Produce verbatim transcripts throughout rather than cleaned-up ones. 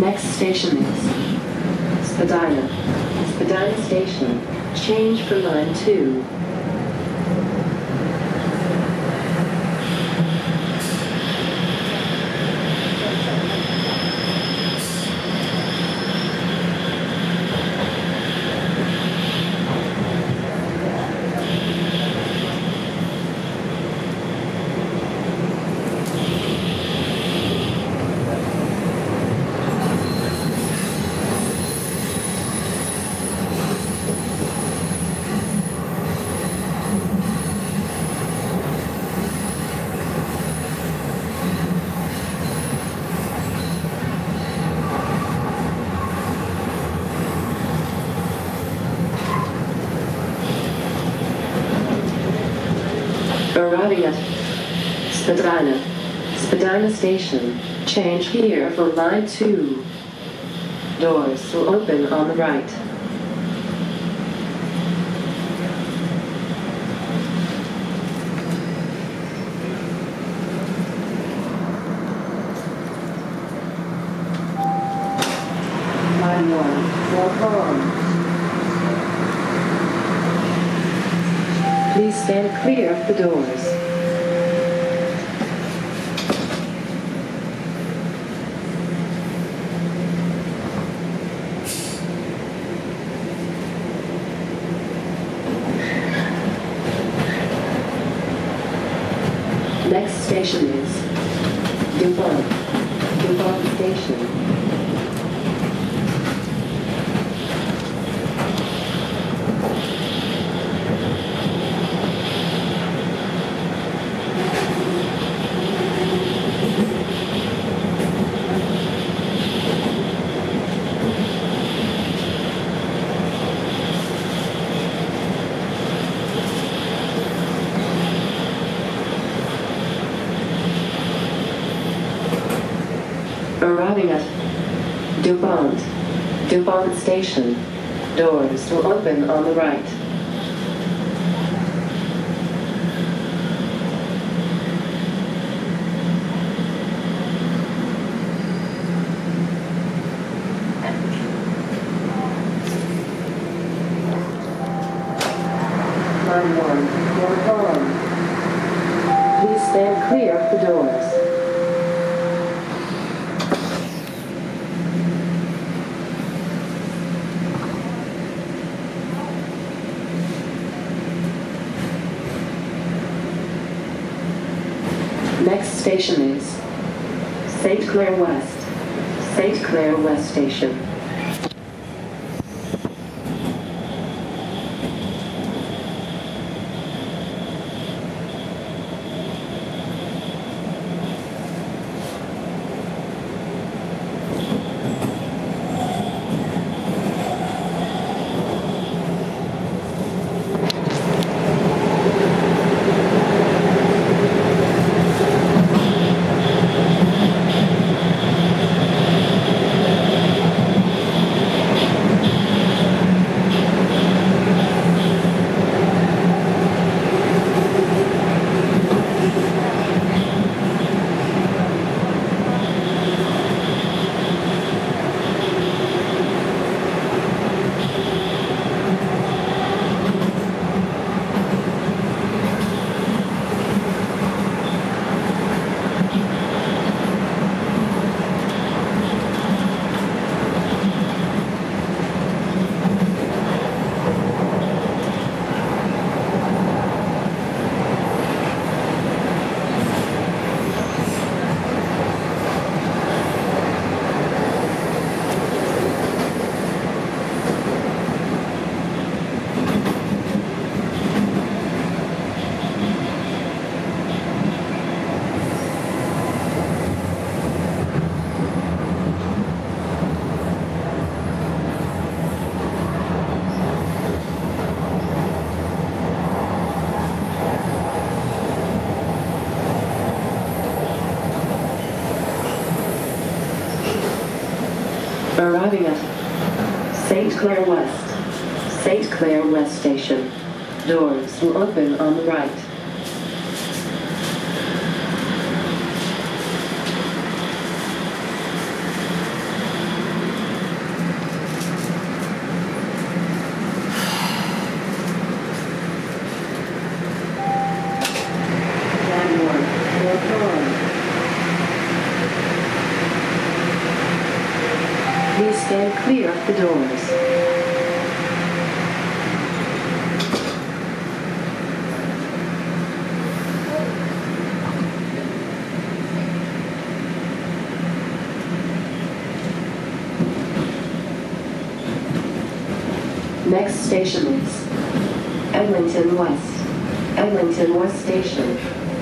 Next station is Spadina. Spadina Station. Change for line two. Arriving at Spadina. Spadina Station. Change here for line two. Doors will open on the right. Line one. Walk on. Please stand clear of the doors. Next station is Dupont. Dupont Station. Arriving at DuPont. DuPont Station. Doors will open on the right. Line one. Walk on. Please stand clear of the doors. Next station is Saint Clair West. Saint Clair West Station. Arriving at Saint Clair West. Saint Clair West Station. Doors will open on the right. doors. Next station is Eglinton West. Eglinton West Station.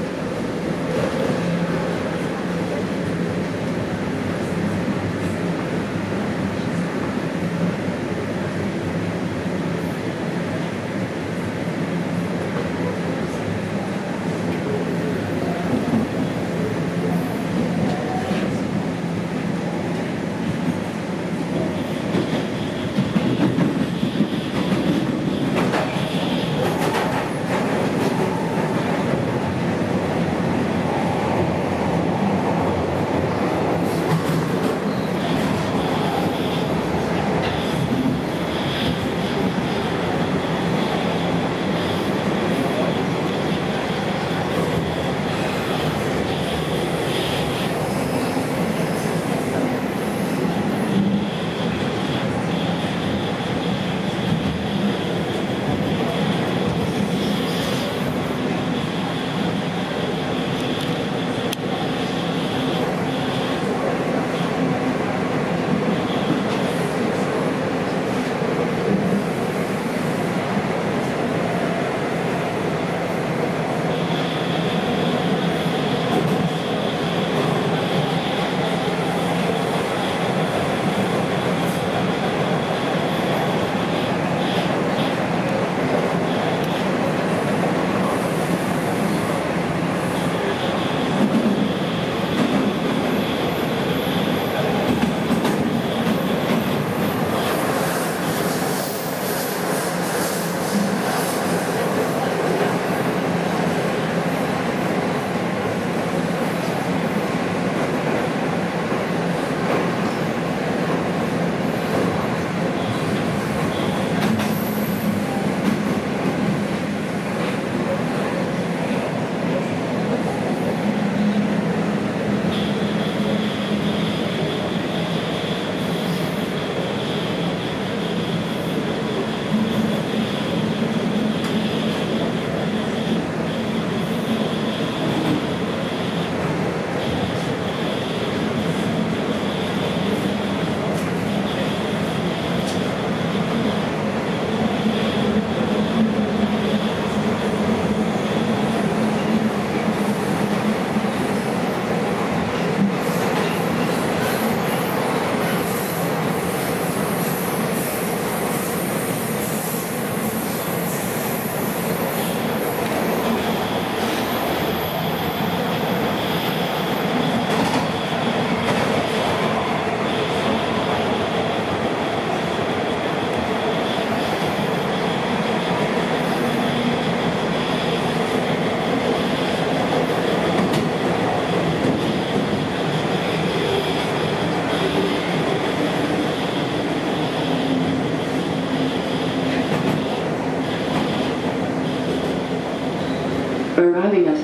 Arriving at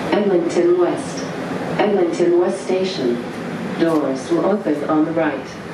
Eglinton West. Eglinton West Station. Doors will open on the right.